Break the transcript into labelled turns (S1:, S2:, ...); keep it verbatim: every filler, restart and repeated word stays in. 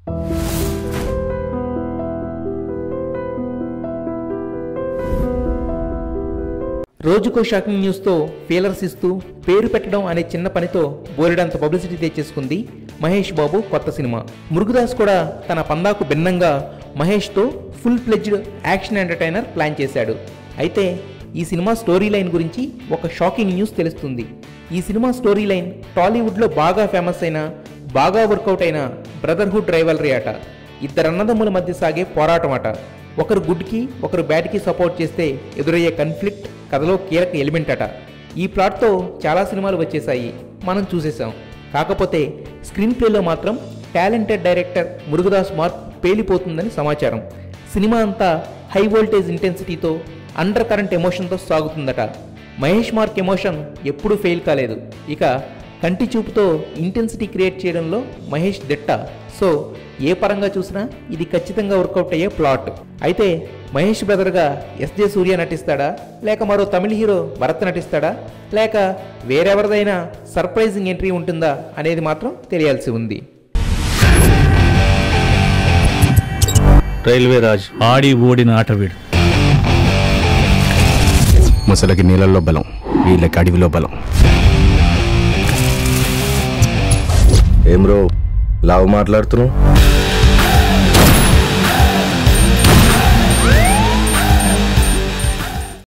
S1: రోజుకో shocking న్యూస్తో feelers ఇస్తూ పేరు పెట్టడం అనే చిన్న పనితో బోలెడంత పబ్లిసిటీ తెచ్చేసుకుంది మహేష్ బాబు కొత్త సినిమా. మురుగదాస్ కూడా తన పందాకు భిన్నంగా మహేష్తో full fledged action entertainer plan చేశాడు. అయితే ఈ సినిమా స్టోరీ లైన్ గురించి ఒక షాకింగ్ న్యూస్ తెలుస్తుంది. ఈ సినిమా స్టోరీ లైన్ టాలీవుడ్లో బాగా ఫేమస్ అయిన, బాగా వర్కౌట్ అయిన బ్రదర్హుడ్ రైవల్రీ అట. ఇద్దరు అన్నదమ్ముల మధ్య సాగే పోరాటం అట. ఒకరు గుడ్కి ఒకరు బ్యాడ్కి సపోర్ట్ చేస్తే ఎదురయ్యే కన్ఫ్లిక్ట్ కథలో కీలక ఎలిమెంట్ అట. ఈ ప్లాట్తో చాలా సినిమాలు వచ్చేసాయి, మనం చూసేసాం. కాకపోతే స్క్రీన్ ప్లేలో మాత్రం టాలెంటెడ్ డైరెక్టర్ మురుగదాస్ మార్క్ పేలిపోతుందని సమాచారం. సినిమా అంతా హై వోల్టేజ్ ఇంటెన్సిటీతో, అండర్ కరెంట్ ఎమోషన్తో సాగుతుందట. మహేష్ మార్క్ ఎమోషన్ ఎప్పుడూ ఫెయిల్ కాలేదు. ఇక కంటి చూపుతో ఇంటెన్సిటీ క్రియేట్ చేయడంలో మహేష్ దిట్ట. సో ఏ పరంగా చూసినా ఇది ఖచ్చితంగా వర్కౌట్ అయ్యే ప్లాట్. అయితే మహేష్ బ్రదర్గా ఎస్జే సూర్య నటిస్తాడా, లేక మరో తమిళ హీరో భరత్ నటిస్తాడా, లేక వేరెవరిదైనా సర్ప్రైజింగ్ ఎంట్రీ ఉంటుందా అనేది మాత్రం తెలియాల్సి ఉంది.
S2: రైల్వే రాజ్ ఆడి ఓడిన ఆటవీడు.
S3: ముసలకి నీళ్ళల్లో బలం, వీళ్ళకి అడవిలో బలం. ఏం రో లావు మాట్లాడుతున్నావు?